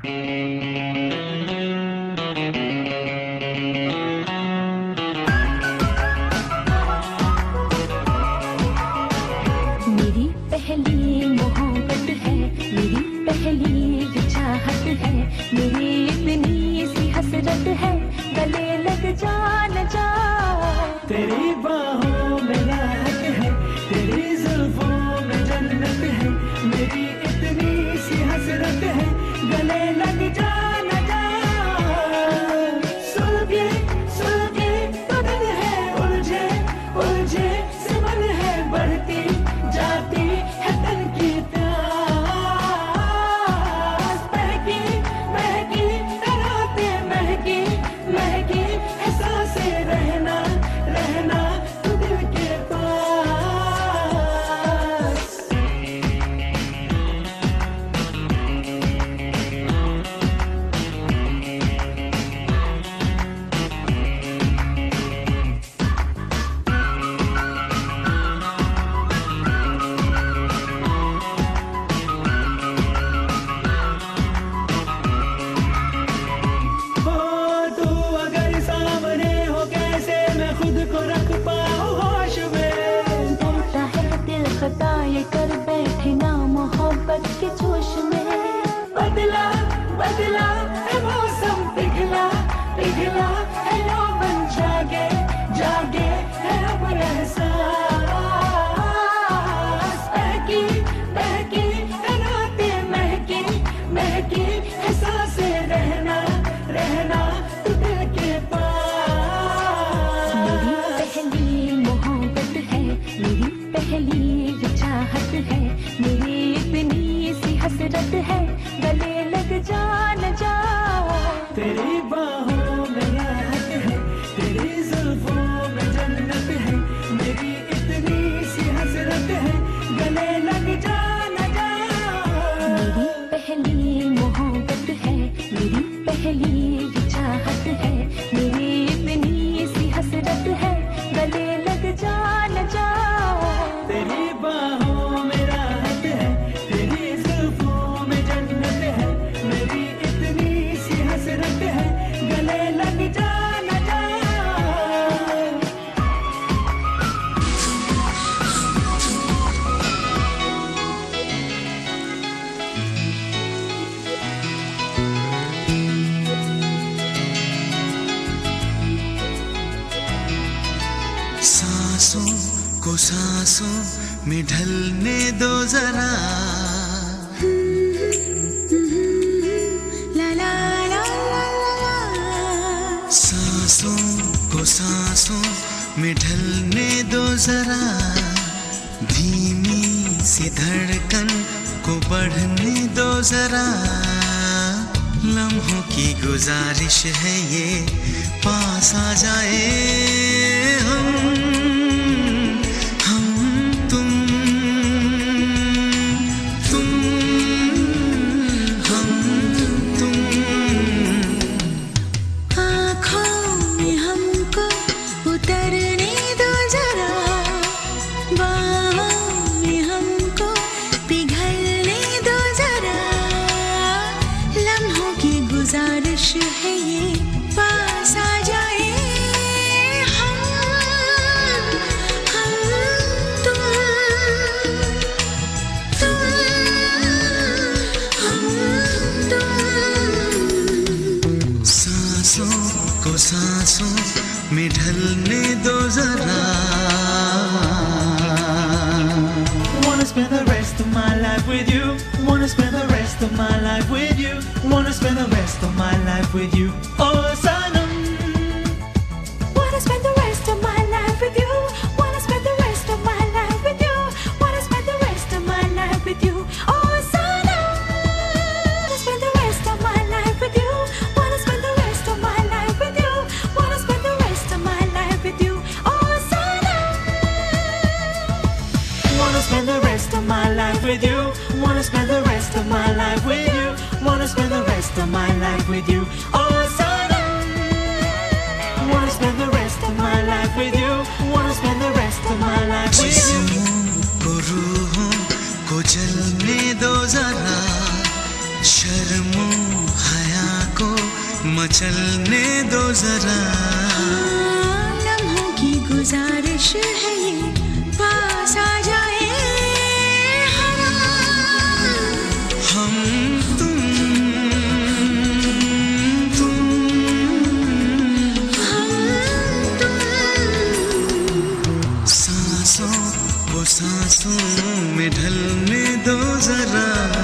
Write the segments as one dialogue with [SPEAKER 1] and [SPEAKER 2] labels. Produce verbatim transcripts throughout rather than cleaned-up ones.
[SPEAKER 1] मेरी पहली मोहब्बत है, मेरी पहली चाहत है, मेरी इतनी सी हसरत है, गले लग जा न जा।
[SPEAKER 2] तेरी बाहों में राहत है, तेरी जुल्फों में जन्नत है, मेरी इतनी सी हसरत है, गले लग जा न जा। सुलगे सुलगे तो दिल है उलझे उलझे से मन है, बढ़ती जाती है तन की प्यास। महकी महकी रातें महकी महकी एहसासें, रहना रहना तू दिल के पास। हो तू अगर सामने हो, कैसे मैं खुद को रख पाऊं होश में।
[SPEAKER 1] डरता है दिल खता ये कर बैठे ना मोहब्बत के जोश में।
[SPEAKER 2] बदला बदला है मौसम, पिघला पिघला है यौवन, जागे जागे है अब एहसास। बहकी बहकी है रातें महकी महकी एहसासें, रहना रहना तू दिल के पास।
[SPEAKER 1] मेरी पहली मोहब्बत है, मेरी पहली चाहत है, मेरी इतनी सी हसरत है, गले लग जा न जा।
[SPEAKER 2] तेरी बाहों में राहत है, तेरी जुल्फों में जन्नत है, मेरी इतनी सी हसरत है, गले लग जा न जा।
[SPEAKER 1] मेरी पहली मोहब्बत है, मेरी पहली चाहत है, मेरी इतनी सी हसरत है, गले लग जा न जा।
[SPEAKER 2] तेरी बाहों में राहत है, तेरी जुल्फों में जन्नत है, मेरी इतनी सी हसरत है, गले लग जा न जा।
[SPEAKER 3] सांसों को सांसों में ढलने दो जरा,
[SPEAKER 1] ला ला ला ला ला।
[SPEAKER 3] सांसों को सांसों में ढलने दो जरा, धीमी सी धड़कन को बढ़ने दो जरा। लम्हों की गुजारिश है ये, पास आ जाए हम हम तुम तुम हम तुम।
[SPEAKER 1] आँखों में हमको उतरने दो जरा, बाहों में हमको पिघलने दो जरा। लम्हों की गुजारिश है ये, पास आ जाए हम हम तुम तुम हम तुम।
[SPEAKER 3] सांसों को सांसों में ढलने दो जरा।
[SPEAKER 2] Wanna spend the rest of my life with you, wanna spend the rest of my life with you, wanna spend the rest of my life with you, oh Sanam.
[SPEAKER 1] Wanna spend the rest of my life with you, wanna spend the rest of my life with you, wanna spend the rest of my life with you, oh Sanam. Wanna spend the rest of my life with you, wanna spend the rest of my life with you, wanna spend the rest of my life with you, oh Sanam.
[SPEAKER 2] Wanna spend the rest of my life with you, wanna spend the rest of my life with you, wanna spend the rest of my life with you, oh Sanam. Wanna spend the rest of my life with you, wanna spend the rest of my life with you.
[SPEAKER 3] जिस्मों को रूहों को जलने दो जरा, शर्मो चलने दो जरा।
[SPEAKER 1] लम्हों की गुजारिश है ये, पास आ जाए
[SPEAKER 3] हम तुम तुम
[SPEAKER 1] हम तुम।
[SPEAKER 3] सांसों को सांसों में ढलने दो जरा।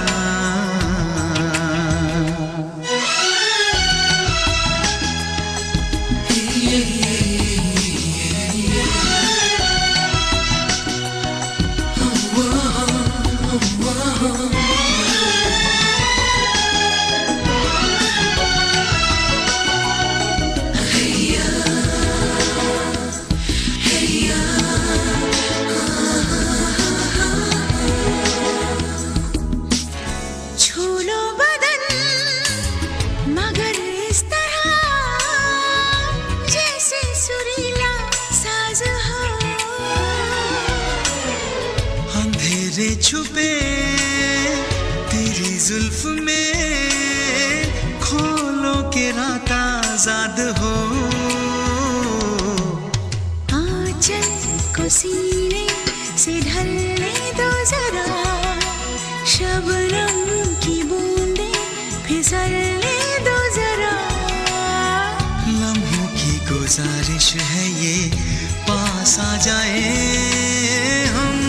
[SPEAKER 3] अंधेरे छुपे तेरी जुल्फ में, खोलो के रात आजाद हो।
[SPEAKER 1] आंचल को सीने से ढलने दो जरा, शबनम की बूंदें फिसलने दो जरा।
[SPEAKER 3] लम्हों की गुजारिश है ये, पास आ जाए हम